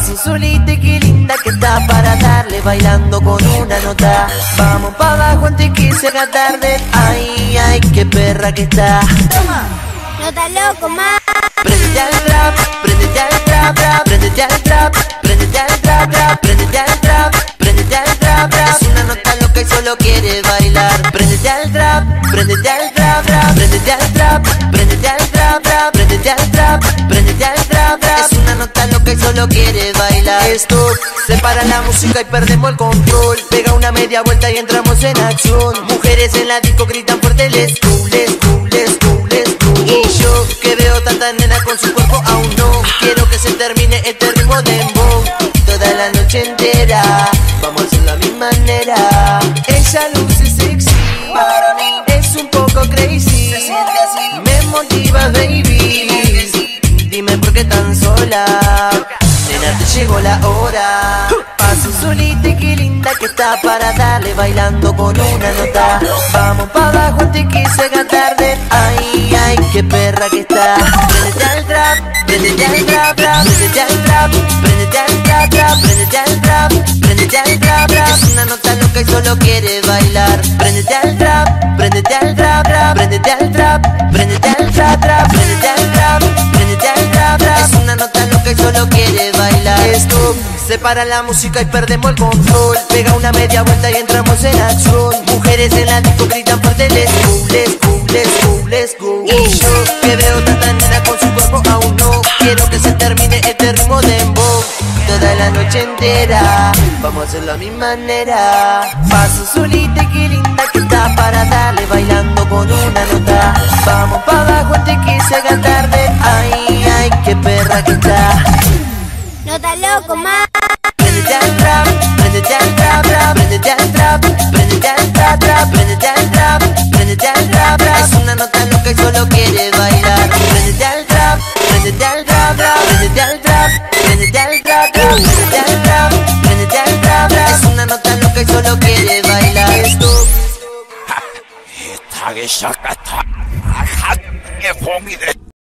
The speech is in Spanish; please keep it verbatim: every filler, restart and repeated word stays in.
Paso solita y qué linda que está para darle bailando con una nota. Vamos pa' abajo antes que se haga tarde. Ay, ay, qué perra que está. Toma. No está loco, ma. Prendete al trap, prendete al trap, trap, prendete al trap, prendete al trap, trap, prendete al trap, prendete al trap, trap. Es una nota loca y solo quiere bailar. Prendete al trap, prendete al trap, trap, prendete al trap, prendete al trap, trap, prendete al trap, prendete al trap, trap. Es una nota loca y solo quiere bailar. Esto separa la música y perdemos el control. Pega una media vuelta y entramos en acción. Mujeres en la disco gritan fuerte, let's go, let's go, let's go, let's go. Y yo que veo tanta nena con su cuerpo aún no quiero que se termine este ritmo de dembow. Toda la noche entera vamos a hacerlo a mi manera. Ella luce sexy, para mí es un poco crazy. Se siente así, me motiva baby. Dime por qué tan sola, nena, te llegó la hora. Paso solita y qué linda que está para darle bailando con una nota. Vamos pa' abajo antes que se haga tarde. Ay, ay, qué perra que está. Prendete al trap, prendete al trap, trap, prendete al trap, prendete al trap, trap, prendete al trap, prendete al trap, trap. Es una nota loca y solo quiere bailar. Prendete al trap, prendete al trap, trap, prendete al trap, prendete al trap, trap, prendete al trap, prendete al trap, trap. Es una nota loca y solo quiere bailar. Esto separa la música y perdemos el control. Pega una media vuelta y entramos en acción. Mujeres en la disco gritan fuerte, let's go, let's go, let's go, let's go. Y yo que veo tanta nena con su cuerpo aún no quiero que se termine este ritmo de dembow. Toda la noche entera vamos a hacerlo a mi manera. Paso solita y qué linda que está para darle bailando con una nota. Vamos pa' abajo antes que se haga tarde. Ay, ay, qué perra que está. No está loco, ma. Prendete al trap, prendete al trap, trap, prendete al trap, prendete al trap, trap, prendete al trap, prendete al trap, trap. Es una nota loca y solo quiere bailar. Prendete al trap, prendete al trap, trap, prendete al trap, prendete al trap, trap, prendete al trap, prendete al trap, trap. Es una nota loca y solo quiere bailar. Esto Esta que saca esta. ¡Qué comida!